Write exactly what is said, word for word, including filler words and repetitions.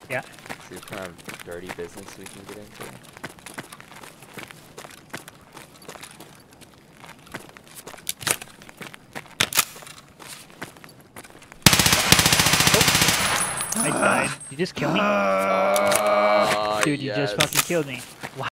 Yeah. See what kind of dirty business we can get into. I died. You just kill me? Uh, Dude, you just yes. fucking killed me. Wow.